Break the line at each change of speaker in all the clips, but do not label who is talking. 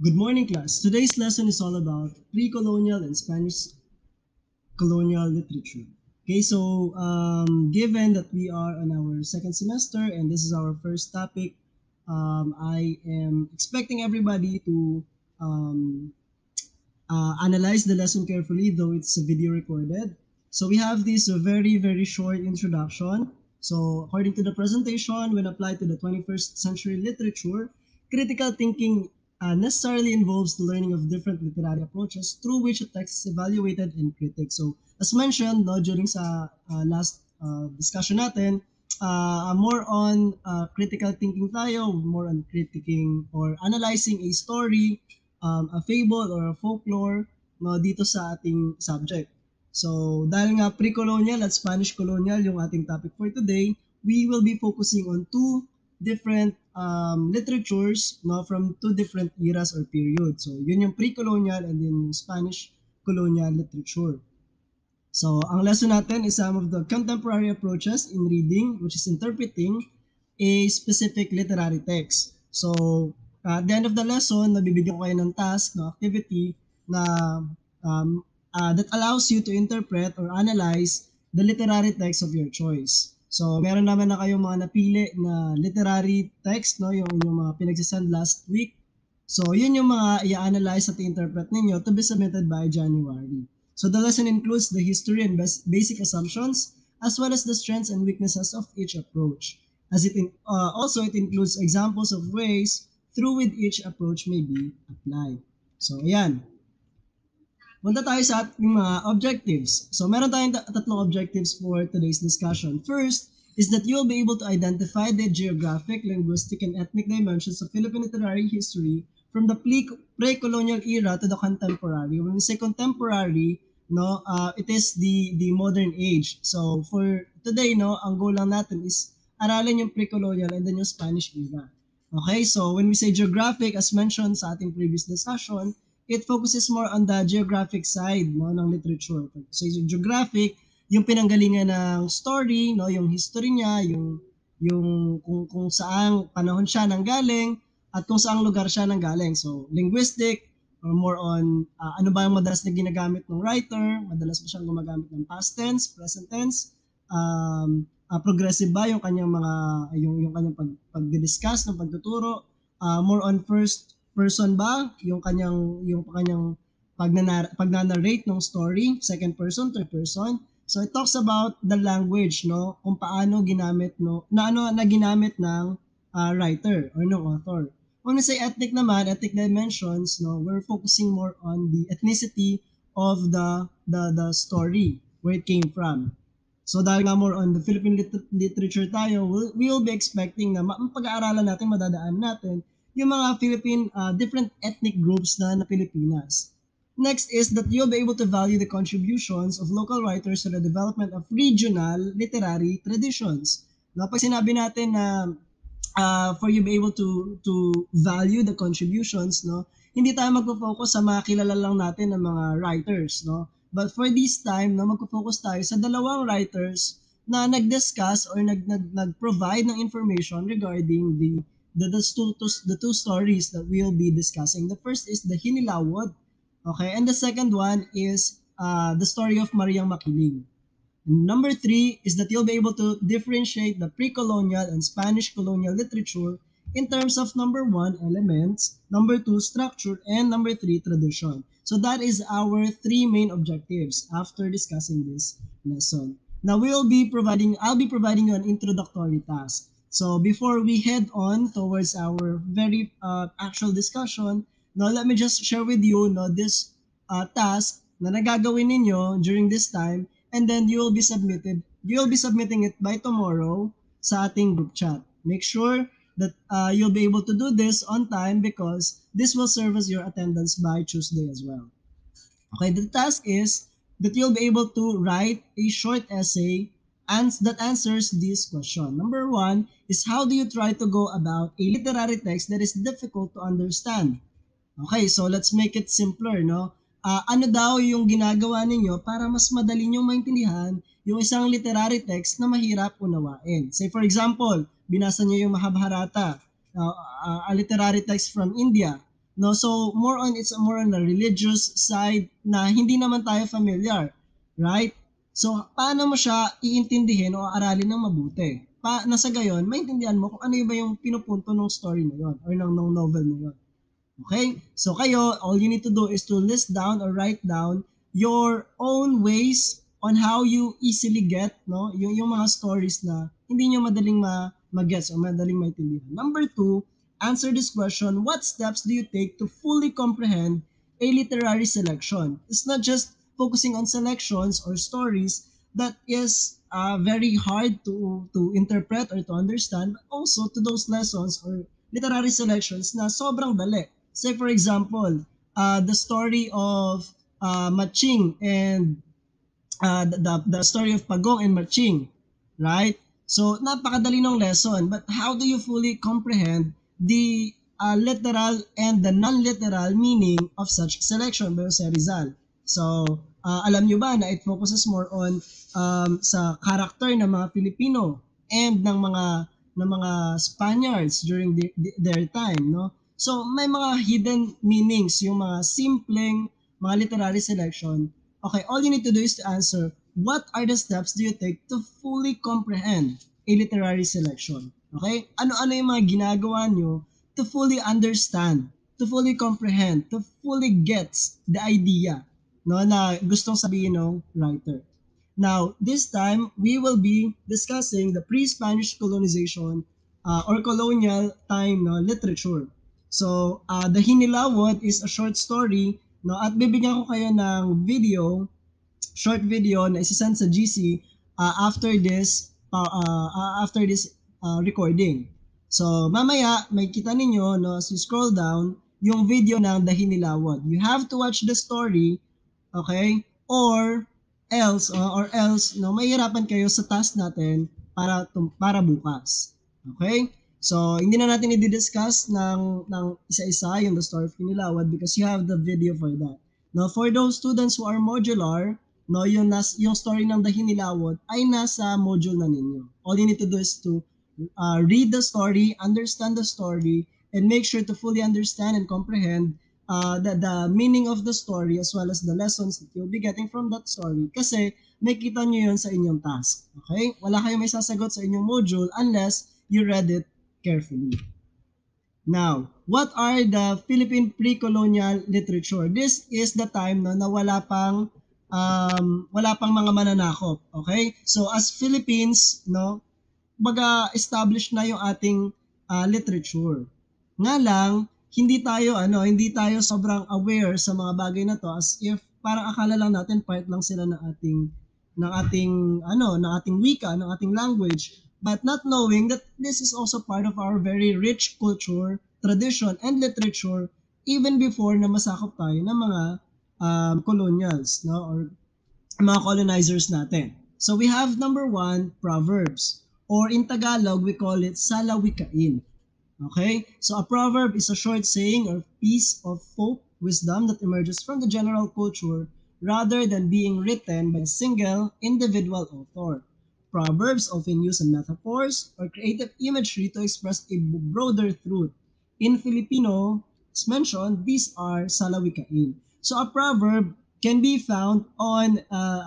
Good morning, class. Today's lesson is all about pre-colonial and Spanish colonial literature. Okay, so given that we are on our second semester and this is our first topic, I am expecting everybody to um, analyze the lesson carefully, though it's a video recorded. So we have this very, very short introduction. So according to the presentation, when applied to the 21st century literature, critical thinking necessarily involves the learning of different literary approaches through which a text is evaluated and critiqued. So as mentioned no, during sa last discussion natin, more on critical thinking tayo, more on critiquing or analyzing a story, a fable or a folklore no, dito sa ating subject. So, dahil nga pre-colonial at Spanish colonial yung ating topic for today, we will be focusing on two different literatures no, from two different eras or periods. So, yun yung pre-colonial and then yung Spanish colonial literature. So, ang lesson natin is some of the contemporary approaches in reading, which is interpreting a specific literary text. So, at the end of the lesson, nabibigyan ko kayo ng task, no, activity na that allows you to interpret or analyze the literary text of your choice. So, meron naman na kayong mga napili na literary text, no, yung mga pinagsasend last week. So, yun yung mga i-analyze at i-interpret ninyo to be submitted by January. So, the lesson includes the history and basic assumptions, as well as the strengths and weaknesses of each approach. As also it includes examples of ways through which each approach may be applied. So, ayan. Punta tayo sa ating mga objectives. So, meron tayong tatlong objectives for today's discussion. First is that you'll be able to identify the geographic, linguistic, and ethnic dimensions of Philippine literary history from the pre-colonial era to the contemporary. When we say contemporary, no, it is the modern age. So, for today, no, ang goal lang natin is aralin yung pre-colonial and then yung Spanish era. Okay, so when we say geographic, as mentioned sa ating previous discussion, it focuses more on the geographic side no, ng literature. So yung geographic, yung pinanggalingan ng story, no, yung history niya, yung kung saang panahon siya nanggaling at kung saang lugar siya nanggaling. So linguistic, or more on ano ba yung madalas na ginagamit ng writer, madalas ba siyang gumagamit ng past tense, present tense, progressive ba yung kanyang mga yung kanyang pagdi-discuss ng pagtuturo, more on first person ba yung kanyang pagnanarrate ng story, second person, third person. So it talks about the language no kung paano ginamit no na ano na ginamit ng writer or ng author. When we say ethnic naman, ethnic dimensions, no, we're focusing more on the ethnicity of the story, where it came from. So dahil nga more on the Philippine literature tayo, we will be expecting na pag-aaralan natin, madadaan natin yung mga Philippine different ethnic groups na Pilipinas. Next is that you'll be able to value the contributions of local writers to the development of regional literary traditions. No, pag sinabi natin na for you be able to value the contributions, no, hindi tayo magfo-focus sa mga kilala lang natin ng mga writers, no. But for this time, no, magfo-focus tayo sa dalawang writers na nag-discuss or nag-provide ng information regarding the two stories that we'll be discussing. The first is the Hinilawod, okay, and the second one is the story of Mariang Makiling. Number three is that you'll be able to differentiate the pre-colonial and Spanish colonial literature in terms of number one, elements, number two, structure, and number three, tradition. So that is our three main objectives after discussing this lesson. Now I'll be providing you an introductory task. So before we head on towards our very actual discussion, now let me just share with you no, this task na nagagawin ninyo during this time, and then you'll be submitting it by tomorrow sa ating group chat. Make sure that you'll be able to do this on time because this will serve as your attendance by Tuesday as well. Okay, the task is that you'll be able to write a short essay that answers this question. Number one is, how do you try to go about a literary text that is difficult to understand? Okay, so let's make it simpler, no? Ano daw yung ginagawa ninyo para mas madali nyo maintindihan yung isang literary text na mahirap unawain? Say for example, binasa niyo yung Mahabharata, a literary text from India. no? So it's more on the religious side na hindi naman tayo familiar, right? So paano mo siya iintindihin o aralin ng mabuti? Nasa gayon, maintindihan mo kung ano ba yung pinupunto ng story na yon or ng novel na yon. Okay? So kayo, all you need to do is to list down or write down your own ways on how you easily get yung mga stories na hindi nyo madaling mag-gets o madaling maintindihan. Number 2, answer this question: what steps do you take to fully comprehend a literary selection? It's not just focusing on selections or stories that is very hard to interpret or to understand, but also to those lessons or literary selections na sobrang dali. Say for example, the story of Maching and the story of Pagong and Maching, right? So napakadali ng lesson, but how do you fully comprehend the literal and the non-literal meaning of such selection by Jose Rizal? So alam nyo ba na it focuses more on sa character ng mga Pilipino and ng mga Spaniards during their time, no? So may mga hidden meanings yung mga simpleng mga literary selection. Okay, all you need to do is to answer, what are the steps do you take to fully comprehend a literary selection? Okay? Ano-ano yung mga ginagawa nyo to fully understand, to fully comprehend, to fully get the idea na gustong sabihin ng writer. Now, this time, we will be discussing the pre-Spanish colonization or colonial time literature. So, The Hinilawod is a short story, at bibigyan ko kayo ng short video na isasend sa GC after this recording. So, mamaya, may kita ninyo, as you scroll down, yung video ng The Hinilawod. You have to watch the story, okay? Or else, mahihirapan kayo sa task natin para bukas. Okay? So, hindi na natin i-discuss ng isa-isa yung the story of Hinilawod because you have the video for that. Now, for those students who are modular, yung story ng The Hinilawod ay nasa module na ninyo. All you need to do is to read the story, understand the story, and make sure to fully understand and comprehend the meaning of the story as well as the lessons that you'll be getting from that story kasi may kita nyo yun sa inyong task. Okay? Wala kayong may sasagot sa inyong module unless you read it carefully. Now, what are the Philippine pre-colonial literature? This is the time na wala pang mga mananakop. Okay? So as Philippines, established na yung ating literature. Nga lang, hindi tayo sobrang aware sa mga bagay na to as if parang akala lang natin part lang sila ng ating wika, ng ating language, but not knowing that this is also part of our very rich culture, tradition, and literature even before na masakop tayo ng mga colonials, or mga colonizers natin. So we have number 1, Proverbs, or in Tagalog we call it salawikain. Okay? So a proverb is a short saying or piece of folk wisdom that emerges from the general culture rather than being written by a single individual author. Proverbs often use metaphors or creative imagery to express a broader truth. In Filipino, as mentioned, these are salawikain. So a proverb can be found on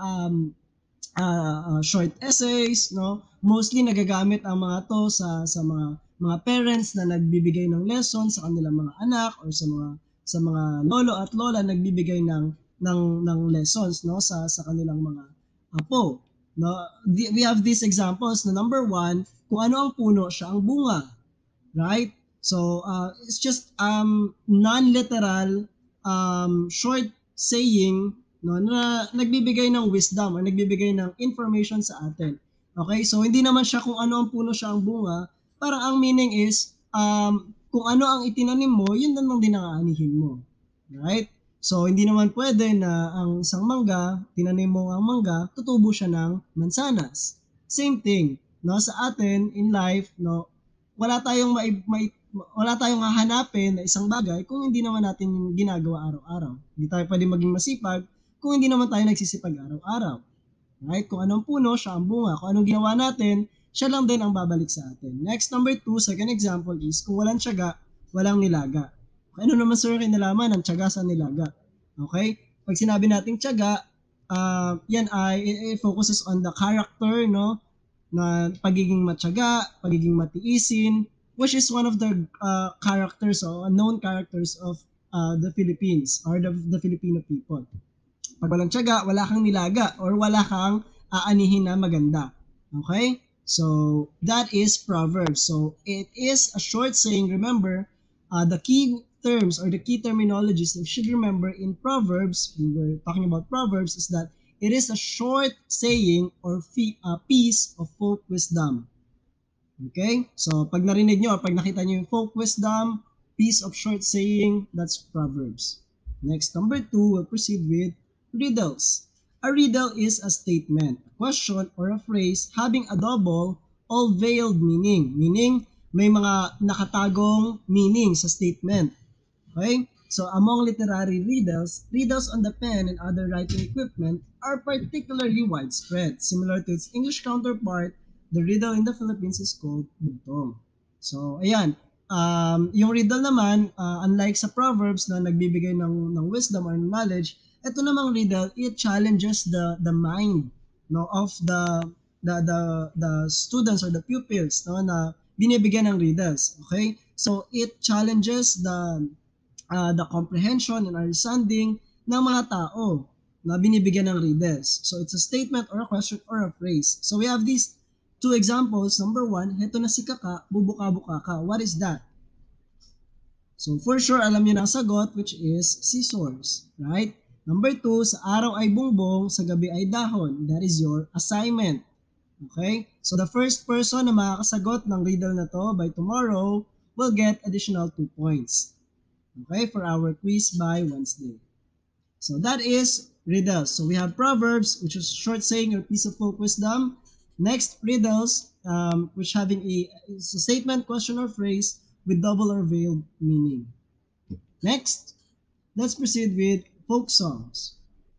short essays, mostly nagagamit ang mga to sa mga parents na nagbibigay ng lessons sa kanilang mga anak or sa mga lolo at lola nagbibigay ng lessons sa kanilang mga apo. We have these examples na number 1, kung ano ang puno, siya ang bunga. Right? So it's just non-literal short saying na nagbibigay ng wisdom or nagbibigay ng information sa atin. Okay? So hindi naman siya kung ano ang puno, siya ang bunga. Parang ang meaning is kung ano ang itinanim mo, yun lang din ang aanihin mo. Right? So hindi naman pwede na ang isang mangga, tinanim mo ang mangga, tutubo siya ng mansanas. Same thing, sa atin in life, wala tayong hahanapin na isang bagay kung hindi naman natin yung ginagawa araw-araw. Hindi tayo pwede maging masipag kung hindi naman tayo nagsisipag araw-araw. Right? Kung anong puno, siya ang bunga. Kung anong ginawa natin, siya lang din ang babalik sa atin. Next, number 2, second example is, kung walang tiyaga, walang nilaga. Ano naman sir kinalaman ng tiyaga sa nilaga? Okay? Pag sinabi nating tiyaga, yan ay it focuses on the character, no? Na pagiging matyaga, pagiging matiisin, which is one of the characters or known characters of the Philippines or the Filipino people. Pag walang tiyaga, wala kang nilaga or wala kang aanihin na maganda. Okay? So, that is Proverbs. So, it is a short saying. Remember, the key terms or the key terminologies that you should remember in Proverbs, when we're talking about Proverbs, is that it is a short saying or piece of folk wisdom. Okay? So, pag narinig nyo, pag nakita nyo yung folk wisdom, piece of short saying, that's Proverbs. Next, number 2, we'll proceed with riddles. A riddle is a statement, a question, or a phrase having a double or veiled meaning. Meaning, may mga nakatagong meaning sa statement. Okay? So, among literary riddles, riddles on the pen and other writing equipment are particularly widespread. Similar to its English counterpart, the riddle in the Philippines is called butong. So, ayan. Yung riddle naman, unlike sa Proverbs na nagbibigay ng wisdom or knowledge, ito namang riddle, it challenges the mind, no, of the students or the pupils, no, na binibigyan ng riddles. Okay? So, it challenges the comprehension and understanding ng mga tao na binibigyan ng riddles. So, it's a statement or a question or a phrase. So, we have these two examples. Number 1, heto na si Kaka, bubuka-buka ka. What is that? So, for sure, alam niyo na ang sagot, which is scissors. Right? Number 2, sa araw ay bongbong, sa gabi ay dahon. That is your assignment. Okay? So, the first person na makakasagot ng riddle na to by tomorrow will get additional 2 points. Okay, for our quiz by Wednesday. So that is riddles. So we have proverbs, which is short saying or piece of folk wisdom. Next, riddles, which having a statement, question, or phrase with double or veiled meaning. Next, let's proceed with folk songs.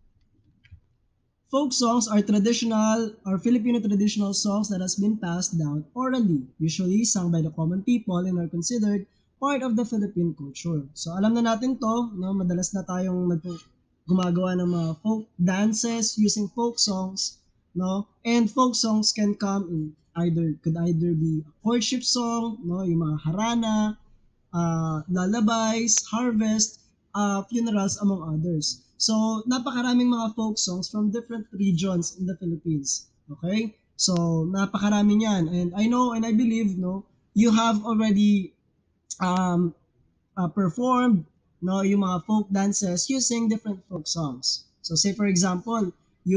Folk songs are traditional or Filipino traditional songs that has been passed down orally, usually sung by the common people and are considered part of the Philippine culture. So alam na natin to, no, madalas na tayong gumagawa ng mga folk dances using folk songs, no? And folk songs can come in could either be a courtship song, no, yung mga harana, lullabies, harvest, funerals, among others. So, napakaraming mga folk songs from different regions in the Philippines. Okay? So, napakarami niyan. And I know and I believe, no, you have already um, performed, no, yung mga folk dances using different folk songs. So, say for example,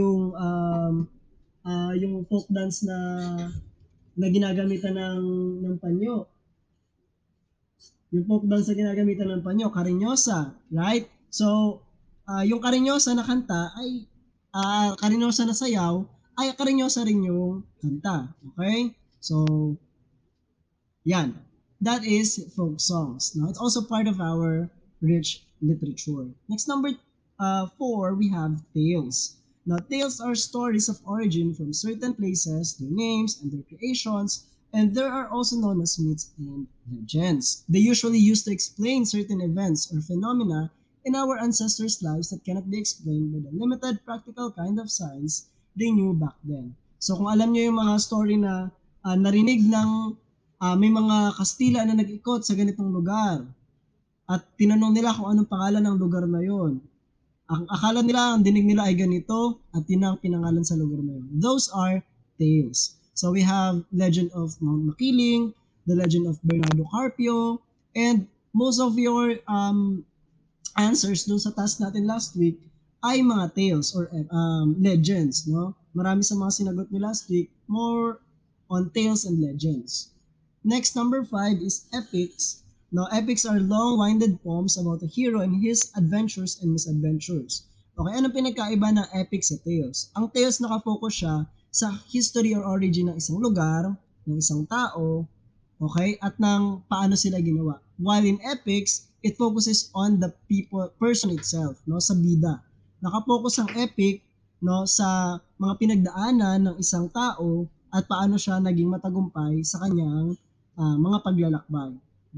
yung folk dance na ginagamitan ng panyo, yung folk dance na ginagamitan ng panyo, Karinyosa, right? So, yung Karinyosa na kanta ay, Karinyosa na sayaw, ay Karinyosa rin yung kanta. Okay? So, yan. That is folk songs. No? It's also part of our rich literature. Next, number 4, we have tales. Now, tales are stories of origin from certain places, their names, and their creations, and there are also known as myths and legends. They usually used to explain certain events or phenomena in our ancestors' lives that cannot be explained by the limited practical kind of science they knew back then. So kung alam niyo yung mga story na narinig ng may mga Kastila na nag-ikot sa ganitong lugar at tinanong nila kung anong pangalan ng lugar na yon. Ang akala nila, ang dinig nila ay ganito at yun ang pinangalan sa lugar na yun. Those are tales. So we have Legend of Mount Makiling, the Legend of Bernardo Carpio, and most of your answers dun sa task natin last week ay mga tales or legends, no? Marami sa mga sinagot niyo last week, more on tales and legends. Next, number 5 is epics. Now, epics are long-winded poems about a hero and his adventures and misadventures. Okay, anong pinagkaiba ng epics sa tales? Ang tales nakafocus siya sa history or origin ng isang lugar, ng isang tao, okay, at ng paano sila ginawa. While in epics, it focuses on the person itself, no, sa bida. Nakapokus ang epic, no, sa mga pinagdaanan ng isang tao at paano siya naging matagumpay sa kanyang mga paglalakbay.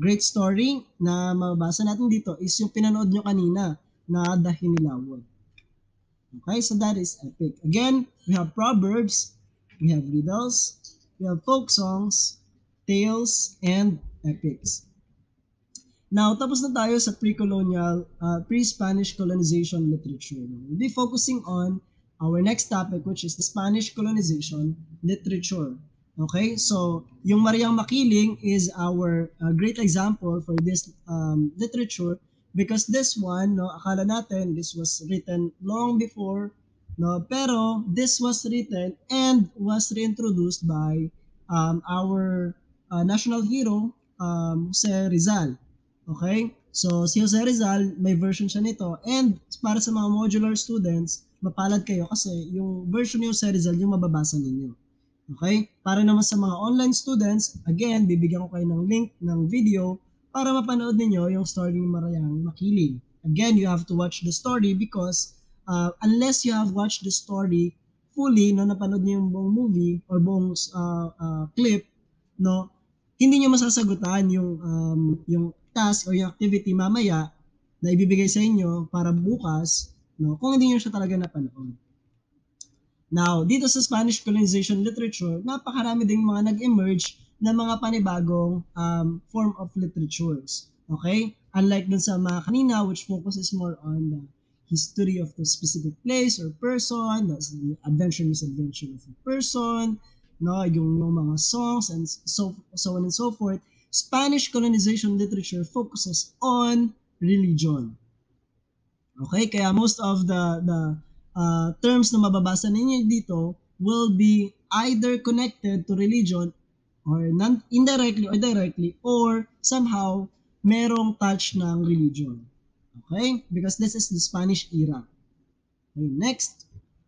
great story na mababasa natin dito is yung pinanood nyo kanina na The Hinilawan. Okay, so that is epic. Again, we have proverbs, we have riddles, we have folk songs, tales, and epics. Now, tapos na tayo sa pre-colonial, pre-Spanish colonization literature. We'll be focusing on our next topic, which is the Spanish colonization literature. Okay, so yung Mariang Makiling is our great example for this literature because this one, no, akala natin this was written long before, no, pero this was written and was reintroduced by our national hero, Jose Rizal. Okay? So, si Jose Rizal, may version siya nito. And para sa mga modular students, mapalad kayo kasi yung version ni Jose Rizal yung mababasa ninyo. Okay? Para naman sa mga online students, again, bibigyan ko kayo ng link ng video para mapanood ninyo yung story ni Mariang Makiling. Again, you have to watch the story because unless you have watched the story fully, no, napanood niyo yung buong movie or buong clip, no, hindi niyo masasagutan yung task or yung activity mamaya na ibibigay sa inyo para bukas, no, kung hindi niyo siya talaga napanood. Now, dito sa Spanish colonization literature, napakarami ding mga nag-emerge na mga panibagong form of literatures. Okay? Unlike dun sa mga kanina, which focuses more on the history of the specific place or person, the adventure misadventure of a person, no, yung mga songs and so on and so forth. Spanish colonization literature focuses on religion. Okay, kaya most of the terms na mababasa ninyo dito will be either connected to religion or indirectly or directly or somehow merong touch ng religion. Okay? Because this is the Spanish era. Okay, next.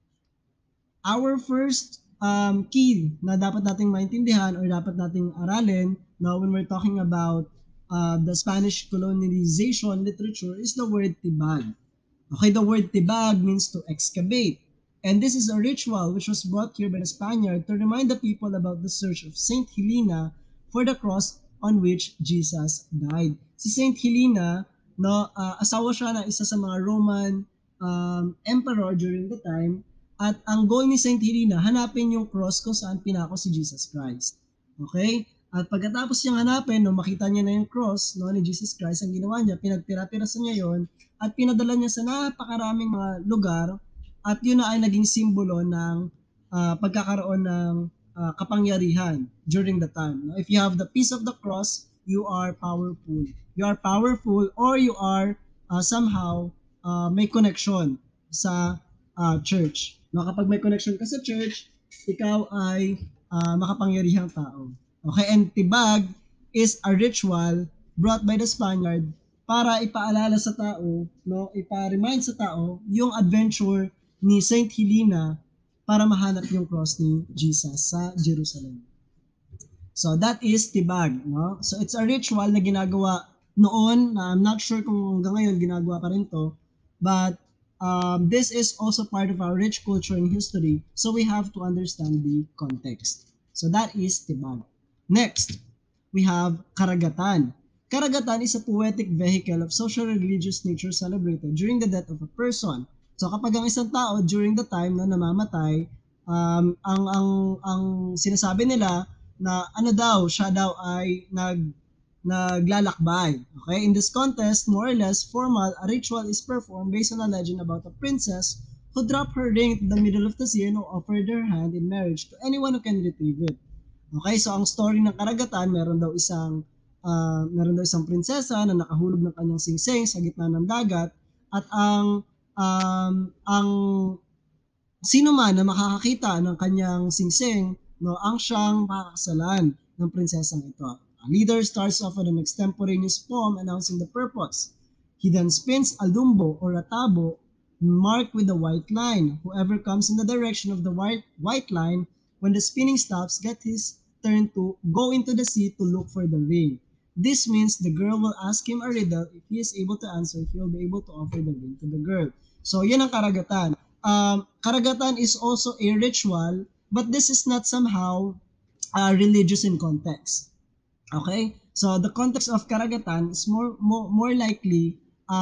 Our first key na dapat nating maintindihan or dapat nating aralin now when we're talking about the Spanish colonization literature is the word tibag. Okay, the word tibag means to excavate. And this is a ritual which was brought here by the Spaniard to remind the people about the search of Saint Helena for the cross on which Jesus died. Si Saint Helena, no, asawa siya na isa sa mga Roman emperor during the time. At ang goal ni Saint Helena, hanapin yung cross kung saan pinako si Jesus Christ. Okay? At pagkatapos niyang hanapin, no, makita niya na yung cross no, ni Jesus Christ, ang ginawa niya, pinagpira-pirasan niya yon at pinadala niya sa napakaraming mga lugar at yun na ay naging simbolo ng pagkakaroon ng kapangyarihan during the time. No? If you have the piece of the cross, you are powerful. You are powerful or you are somehow may connection sa church. No? Kapag may connection ka sa church, ikaw ay makapangyarihang tao. Okay, and tibag is a ritual brought by the Spaniard para ipaalala sa tao, no, ipa-remind sa tao yung adventure ni Saint Helena para mahanap yung cross ni Jesus sa Jerusalem. So that is tibag, no? So it's a ritual na ginagawa noon, I'm not sure kung hanggang ngayon ginagawa pa rin to, but this is also part of our rich culture and history, so we have to understand the context. So that is tibag. Next, we have karagatan. Karagatan is a poetic vehicle of social and religious nature celebrated during the death of a person. So kapag ang isang tao during the time na namamatay, ang sinasabi nila na ano daw, siya daw ay naglalakbay. Okay? In this contest, more or less formal, a ritual is performed based on a legend about a princess who dropped her ring into the middle of the sea and who offered her hand in marriage to anyone who can retrieve it. Okay, so ang story ng karagatan, meron daw isang prinsesa na nakahulog ng kanyang singsing sa gitna ng dagat at ang sino man na makakakita ng kanyang singsing, no, ang siyang makakasalan ng prinsesang ito. A leader starts off with an extemporaneous poem announcing the purpose. He then spins a lumbo or a tabo marked with a white line. Whoever comes in the direction of the white line, when the spinning stops, gets his turn to go into the sea to look for the ring. This means the girl will ask him a riddle. If he is able to answer, he will be able to offer the ring to the girl. So, yun ang karagatan. Karagatan is also a ritual, but this is not somehow religious in context. Okay? So the context of karagatan is more likely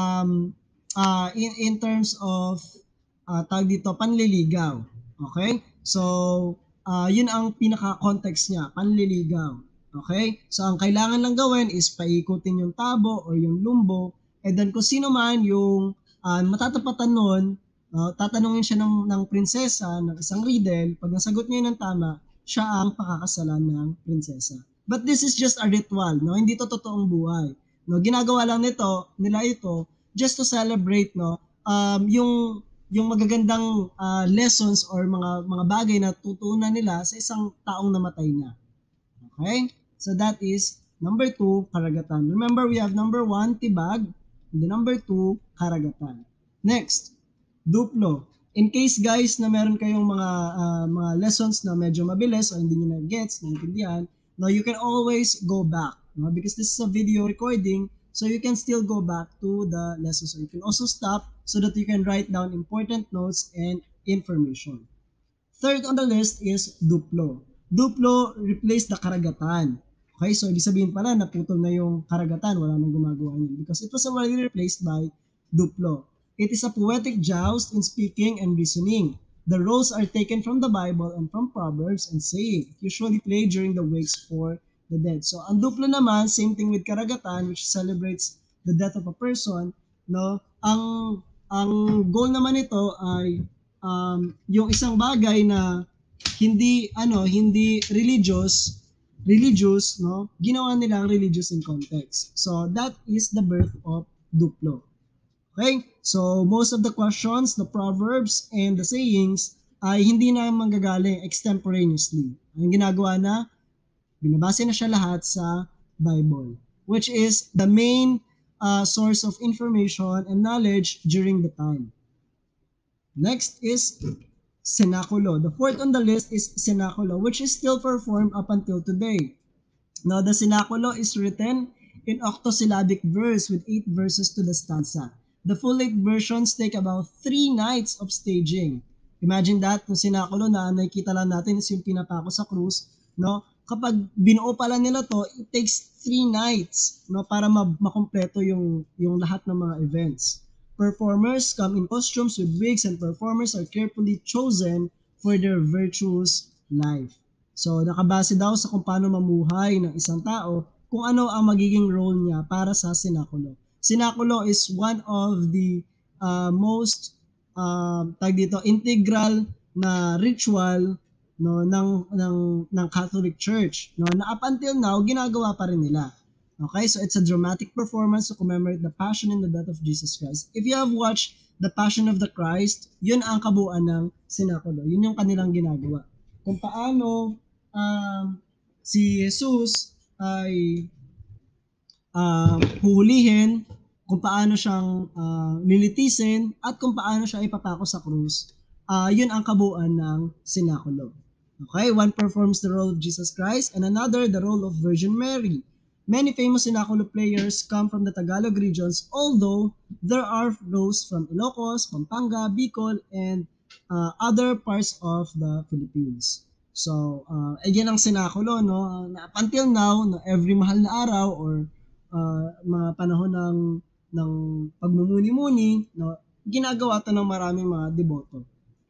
in terms of tawag dito panliligaw. Okay? So yun ang pinaka-context niya, panliligaw. Okay? So ang kailangan lang gawin is paikutin yung tabo or yung lumbo, and then kung sino man yung matatapatan nun, tatanungin siya ng prinsesa ng isang riddle. Pag nasagot niya ng tama, siya ang pakakasalan ng prinsesa. But this is just a ritual, no? Hindi to totoong buhay. No, ginagawa lang nila ito just to celebrate, no, yung magagandang lessons or mga bagay na tutunan nila sa isang taong namatay na. Okay? So that is number 2, karagatan. Remember, we have number 1, tibag, and the number 2, karagatan. Next, duplo. In case guys na meron kayong mga lessons na medyo mabilis o hindi niyo na-gets, naintindihan, no, you can always go back, no, because this is a video recording, so you can still go back to the lessons. So you can also stop so that you can write down important notes and information. Third on the list is duplo. Duplo replace the karagatan. Okay, so ibig sabihin pala naputol na yung karagatan, wala nang gumagawa niyan because it was already replaced by duplo. It is a poetic joust in speaking and reasoning. The roles are taken from the Bible and from Proverbs and saying, usually played during the wakes for the dead. So ang duplo naman, same thing with karagatan, which celebrates the death of a person, no? Ang goal naman nito ay yung isang bagay na hindi religious, no, ginawa nilang religious in context. So that is the birth of duplo. Okay, so most of the questions, the proverbs and the sayings ay hindi na manggagaling extemporaneously. Ang ginagawa na, binabase na siya lahat sa Bible, which is the main source of information and knowledge during the time. Next is cenaculo. The fourth on the list is cenaculo, which is still performed up until today. Now, the cenaculo is written in octosyllabic verse with 8 verses to the stanza. The full 8 versions take about 3 nights of staging. Imagine that, yung cenaculo na nakikita lang natin is yung pinapako sa krus, no? Kapag binuo pala nila to, it takes 3 nights, no, para makompleto yung lahat ng mga events. Performers come in costumes with wigs and performers are carefully chosen for their virtuous life. So, nakabase daw sa kung paano mamuhay ng isang tao, kung ano ang magiging role niya para sa sinakulo. Sinakulo is one of the most integral na ritual, no, ng Catholic Church, no, na up until now ginagawa pa rin nila. Okay, so it's a dramatic performance to commemorate the passion and the death of Jesus Christ. If you have watched The Passion of the Christ, yun ang kabuuan ng sinakulo. Yun yung kanilang ginagawa. Kung paano si Jesus ay huhulihin, kung paano siyang lilitisin, at kung paano siya ipapako sa krus, yun ang kabuuan ng sinakulo. Okay, one performs the role of Jesus Christ and another the role of Virgin Mary. Many famous sinakulo players come from the Tagalog regions, although there are those from Ilocos, Pampanga, Bicol, and other parts of the Philippines. So, ayan ang sinakulo, no? Up until now, no, every mahal na araw or mga panahon ng pagmumuni-muni, no, ginagawa to ng maraming mga deboto.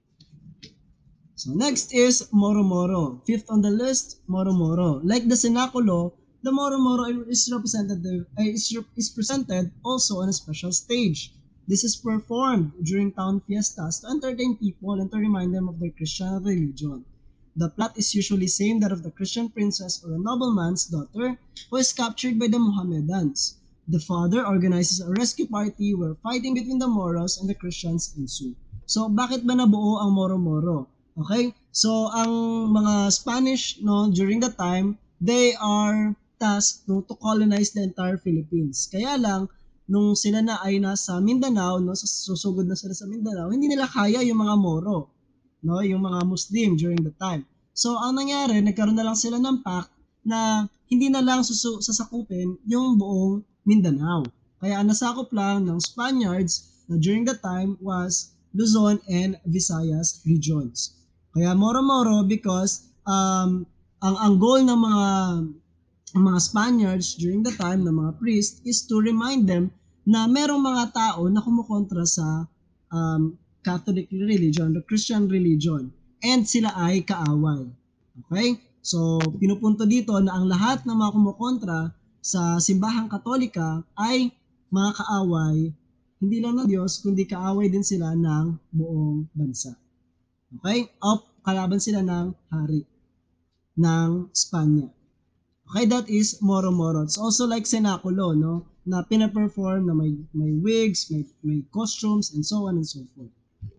So next is Moro-Moro. Fifth on the list, Moro-Moro. Like the Cenaculo, the Moro-Moro is presented also on a special stage. This is performed during town fiestas to entertain people and to remind them of their Christian religion. The plot is usually same that of the Christian princess or a nobleman's daughter who is captured by the Mohammedans. The father organizes a rescue party where fighting between the Moros and the Christians ensue. So, bakit ba nabuo ang Moro-Moro? Okay? So, ang mga Spanish, no, during that time, they are tasked, no, to colonize the entire Philippines. Kaya lang, nung sila na ay nasa Mindanao, no, susugod na sila sa Mindanao, hindi nila kaya yung mga Moro, no, yung mga Muslim during the time. So, ang nangyari, nagkaroon na lang sila ng pact na hindi na lang sasakupin yung buong Mindanao. Kaya ang nasakop lang ng Spaniards na during the time was Luzon and Visayas regions. Kaya Moro-Moro because ang goal ng mga ang mga Spaniards during the time ng mga priest is to remind them na merong mga tao na kumukontra sa Catholic religion, the Christian religion, and sila ay kaaway. Okay? So, pinupunto dito na ang lahat ng mga kumukontra sa simbahang katolika ay mga kaaway, hindi lang ng Diyos, kundi kaaway din sila ng buong bansa. Okay? O kalaban sila ng hari ng Spanya. Okay, that is Moro-Moro. It's also like Cenaculo, no? Na pina-perform na may wigs, may costumes, and so on and so forth.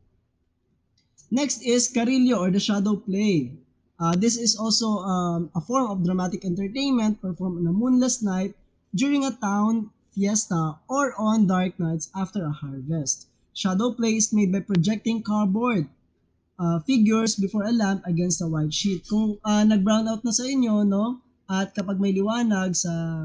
Next is Carillo or the shadow play. This is also a form of dramatic entertainment performed on a moonless night during a town fiesta or on dark nights after a harvest. Shadow play is made by projecting cardboard figures before a lamp against a white sheet. Kung nag-brown out na sa inyo, no? At kapag may liwanag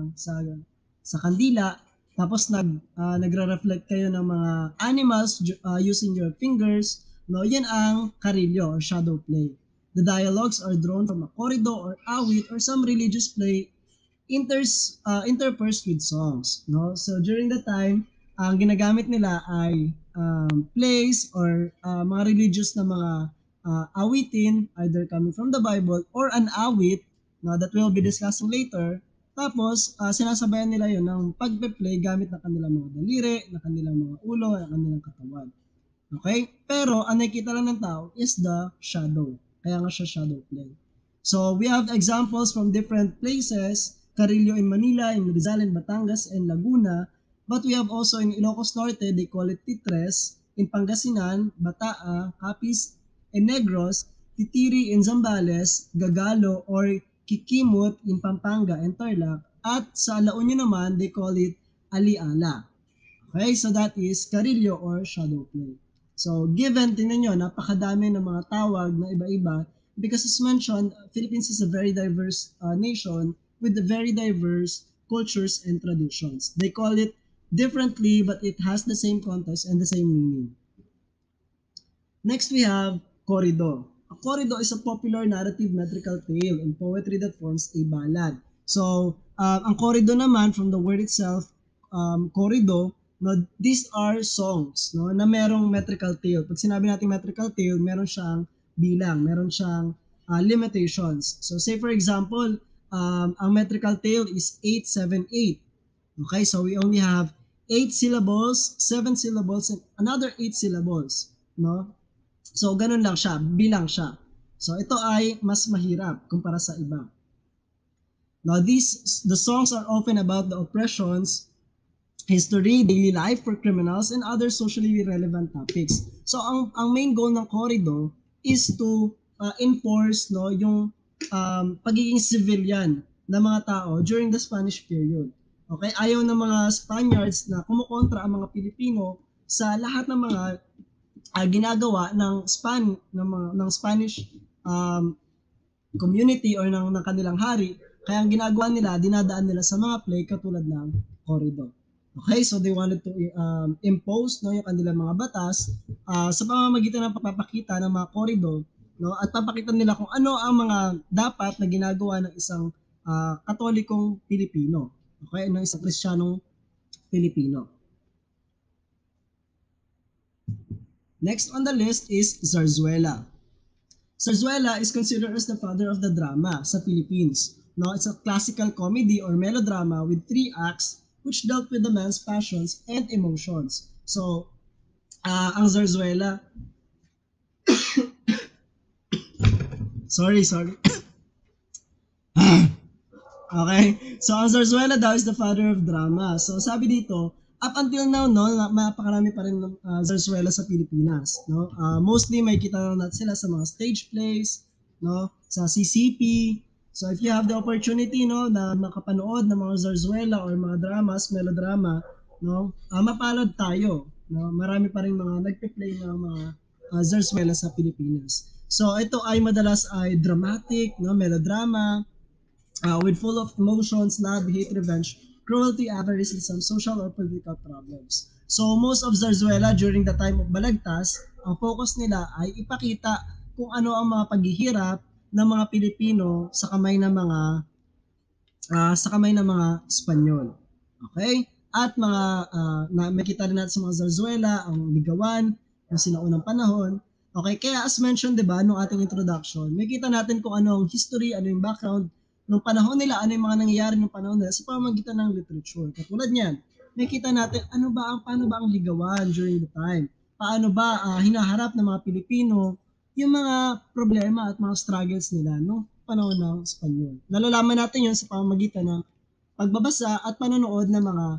sa kandila, tapos nagre-reflect kayo ng mga animals using your fingers, no? Yan ang karilyo or shadow play. The dialogues are drawn from a corrido or awit or some religious play interspersed with songs, no? So during the time, ang ginagamit nila ay plays or mga religious na mga awitin either coming from the Bible or an awit no, that we'll be discussing later. Tapos, sinasabayan nila yon ng pagpe-play gamit ng kanilang mga daliri, ng kanilang mga ulo, ng kanilang katawan. Okay? Pero, ang nakikita lang ng tao is the shadow. Kaya nga siya shadow play. So, we have examples from different places, Carillo in Manila, in Rizal, in Batangas, and Laguna. But we have also in Ilocos Norte, they call it Titres. In Pangasinan, Bataa, Capiz, and Negros, Titiri in Zambales, Gagalo, or Kikimut in Pampanga and Tarlac. At sa La Union naman, they call it Aliala. Okay, so that is Carillo or shadow play. So, given, tingnan nyo, napakadami ng mga tawag na iba-iba because as mentioned, Philippines is a very diverse nation with very diverse cultures and traditions. They call it differently but it has the same context and the same meaning. Next, we have corrido. A corrido is a popular narrative metrical tale and poetry that forms a ballad. So, ang corrido naman, from the word itself, corrido, no, these are songs no, na merong metrical tale. Pag sinabi natin metrical tale, meron siyang bilang, meron siyang limitations. So, say for example, ang metrical tale is 878. Okay, so we only have 8 syllables, 7 syllables, and another 8 syllables. No? So, ganun lang siya, bilang siya. So, ito ay mas mahirap kumpara sa iba. Now, the songs are often about the oppressions, history, daily life for criminals, and other socially relevant topics. So, ang main goal ng corrido is to enforce no, yung pagiging civilian ng mga tao during the Spanish period. Okay, ayaw ng mga Spaniards na kumukontra ang mga Pilipino sa lahat ng mga ginagawa ng Spanish community or ng kanilang hari. Kaya ang ginagawa nila, dinadaan nila sa mga play katulad ng corrido. Okay, so they wanted to impose no, yung kanilang mga batas sa pamamagitan ng pagpapakita ng mga corrido no, at papakita nila kung ano ang mga dapat na ginagawa ng isang katolikong Pilipino. Okay, ng isang Kristiyanong Pilipino. Next on the list is Zarzuela. Zarzuela is considered as the father of the drama sa Philippines. Now, it's a classical comedy or melodrama with 3 acts which dealt with the man's passions and emotions. So, ang Zarzuela, sorry. Okay, so ang Zarzuela daw is the father of drama. So, sabi dito, up until now, no, napakarami pa rin ng Zarzuela sa Pilipinas. No? Mostly, may kita lang natin sila sa mga stage plays, no? Sa CCP. So, if you have the opportunity no, na makapanood ng mga Zarzuela or mga dramas, melodrama, no, mapalad tayo. No? Marami pa rin mga nagpe-play ng mga Zarzuela sa Pilipinas. So, ito ay madalas ay dramatic, no, melodrama, with full of emotions, love, hate, revenge, cruelty, avarice, and some social or political problems. So most of Zarzuela during the time of Balagtas, ang focus nila ay ipakita kung ano ang mga paghihirap ng mga Pilipino sa kamay ng mga sa kamay ng mga Espanyol. Okay? At mga makita rin natin sa mga zarzuela, ang ligawan, yung sinaunang panahon. Okay, kaya as mentioned, 'di ba, nung ating introduction, makita natin kung ano ang history, ano yung background nung panahon nila, ano yung mga nangyayari nung panahon nila sa pamamagitan ng literature. Katulad niyan, makita natin paano ba ang ligawan during the time. Paano ba hinaharap ng mga Pilipino yung mga problema at mga struggles nila no panahon ng Espanyol. Nalalaman natin yon sa pamamagitan ng pagbabasa at panonood ng mga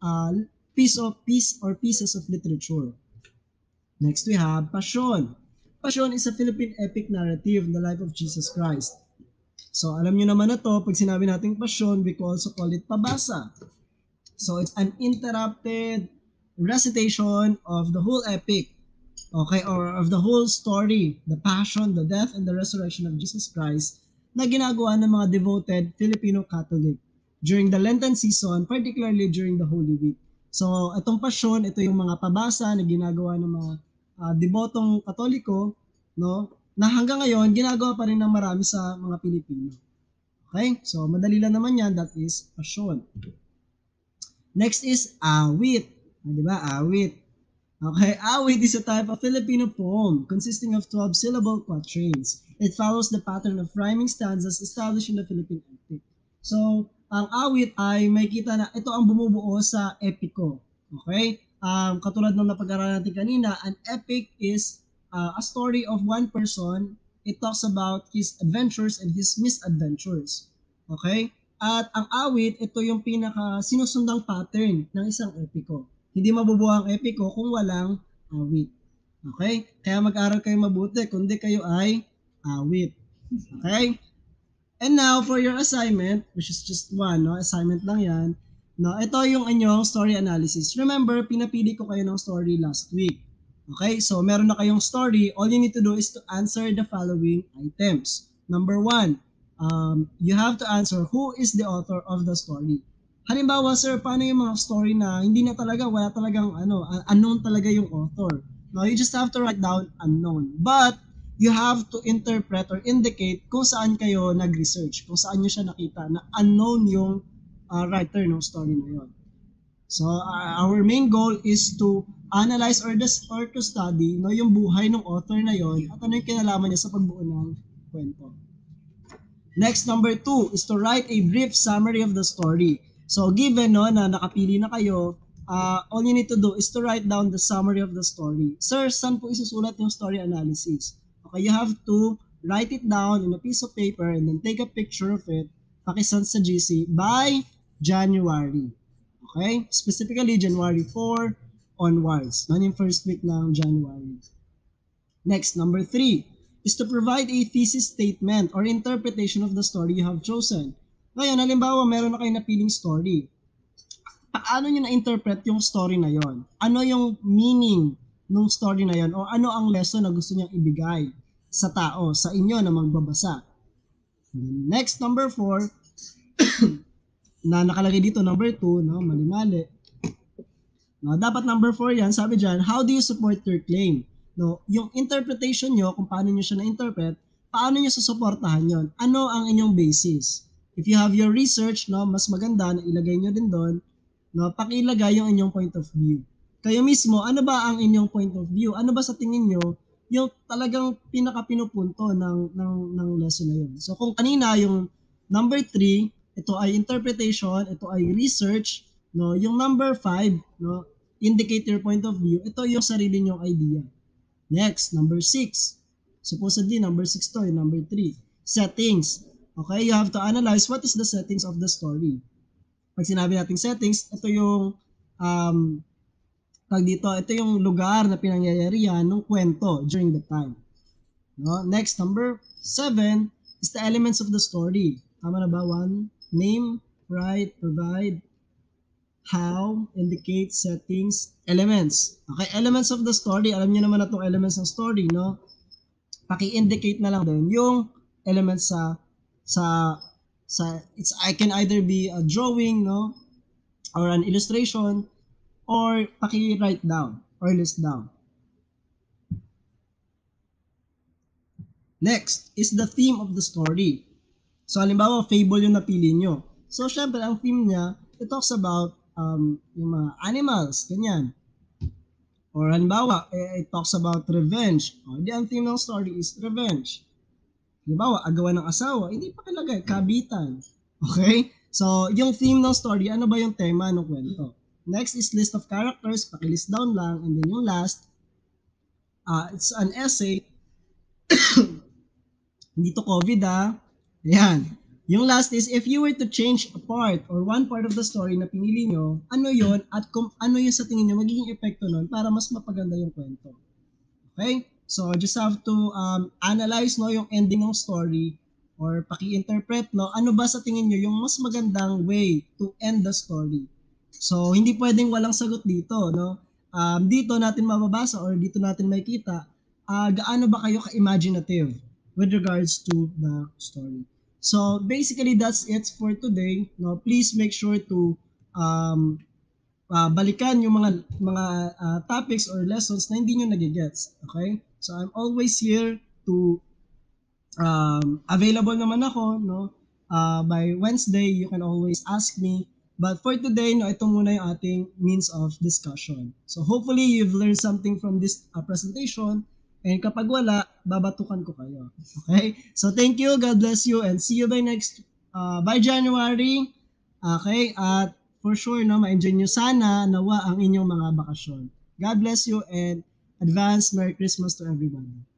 piece or pieces of literature. Next we have Passion. Passion is a Philippine epic narrative in the life of Jesus Christ. So alam nyo naman na to, pag sinabi nating Passion, we also call it pabasa. So it's an interrupted recitation of the whole epic, okay, or of the whole story, the passion, the death, and the resurrection of Jesus Christ na ginagawa ng mga devoted Filipino Catholic during the Lenten season, particularly during the Holy Week. So, itong pasyon, ito yung mga pabasa na ginagawa ng mga debotong Katoliko, no, na hanggang ngayon, ginagawa pa rin ng marami sa mga Pilipino. Okay? So, madali lang naman yan, that is pasyon. Next is awit. Di ba? Awit. Okay, awit is a type of Filipino poem consisting of 12-syllable quatrains. It follows the pattern of rhyming stanzas established in the Philippine epic. So, ang awit ay may kita na ito ang bumubuo sa epiko. Okay? Katulad ng napag-aralan natin kanina, an epic is a story of one person. It talks about his adventures and his misadventures. Okay? At ang awit, ito yung pinaka sinusundang pattern ng isang epiko. Hindi mabubuo ang epiko kung walang awit. Okay? Kaya mag-aral kayo mabuti, kundi kayo ay awit. Okay? And now, for your assignment, which is just one, no? Assignment lang yan. No, ito yung inyong story analysis. Remember, pinapili ko kayo ng story last week. Okay? So, meron na kayong story. All you need to do is to answer the following items. Number 1, you have to answer who is the author of the story. Halimbawa, sir, paano yung mga story na hindi na talaga, wala talagang unknown talaga yung author. No, you just have to write down unknown. But, you have to interpret or indicate kung saan kayo nag-research, kung saan nyo siya nakita na unknown yung writer ng story na yon. So, our main goal is to analyze or to study no, yung buhay ng author na yon at ano yung kinalaman niya sa pagbuo ng kwento. Next, number 2 is to write a brief summary of the story. So, given no, na nakapili na kayo, all you need to do is to write down the summary of the story. Sir, saan po isusulat yung story analysis? Okay, you have to write it down in a piece of paper and then take a picture of it, pakisend sa GC by January. Okay? Specifically, January 4 onwards. Yan yung first week ng January. Next, number 3 is to provide a thesis statement or interpretation of the story you have chosen. Ngayon, halimbawa, meron na kayo napiling story. Paano nyo na-interpret yung story na yon? Ano yung meaning ng story na yon? O ano ang lesson na gusto niyang ibigay sa tao, sa inyo na magbabasa? Next, number 4, na nakalagay dito, number 2, no, mali-mali. No, dapat number 4 yan, sabi dyan, how do you support your claim? No, yung interpretation nyo, kung paano nyo siya na-interpret, paano nyo susuportahan yon? Ano ang inyong basis? If you have your research, no, mas maganda na ilagay nyo din doon, no, pakilagay yung inyong point of view. Kayo mismo, ano ba ang inyong point of view? Ano ba sa tingin nyo yung talagang pinaka-pinupunto ng lesson na yun? So kung kanina yung number 3, ito ay interpretation, ito ay research, no, yung number 5, no, indicate your point of view, ito yung sarili nyong idea. Next, number 6. Supposedly, number 6 to, number 3. Settings. Okay, you have to analyze what is the settings of the story. Pag sinabi nating settings, ito yung ito yung lugar na pinangyayarihan ng kwento during the time. No? Next, number 7 is the elements of the story. Tama na ba? 1, name, write, provide, how, indicate, settings, elements. Okay, elements of the story. Alam niyo naman na itong elements ng story, no? Paki-indicate na lang din yung elements sa I can either be a drawing, no? Or an illustration, or paki-write down or list down. Next is the theme of the story. So halimbawa, fable yung napili nyo. So, syempre, ang theme niya, it talks about yung mga animals, ganyan. Or halimbawa, it talks about revenge. O, di ang theme ng story is revenge. Halimbawa, agawan ng asawa, hindi pa kalagay, kabitan. Okay? So, yung theme ng story, ano ba yung tema ng kwento? Next is list of characters, pakilist down lang, and then yung last, it's an essay. Hindi to COVID Ayan. Yung last is, if you were to change a part or one part of the story na pinili nyo, ano yon at kung ano yung sa tingin nyo magiging epekto nun para mas mapaganda yung kwento. Okay? So, just have to analyze no, yung ending ng story or paki-interpret no, ano ba sa tingin nyo yung mas magandang way to end the story. So, hindi pwedeng walang sagot dito. No? Dito natin mababasa or dito natin makita gaano ba kayo ka-imaginative with regards to the story. So, basically, that's it for today. No? Please make sure to um, balikan yung mga topics or lessons na hindi nyo nagigets. Okay? So I'm always here to available naman ako, no? By Wednesday, you can always ask me. But for today, no, ito muna yung ating means of discussion. So hopefully, you've learned something from this presentation. And kapag wala, babatukan ko kayo. Okay? So thank you, God bless you, and see you by January. Okay? At for sure, no, ma-enjoy nyo sana nawa ang inyong mga bakasyon. God bless you and advance Merry Christmas to everybody.